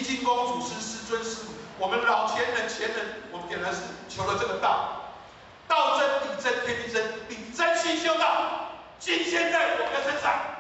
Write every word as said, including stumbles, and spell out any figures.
金公祖师、师尊、师母，我们老前人、前人，我们点的是求了这个道，道真、理真、天地真，你真心修道，今天在我们的身上。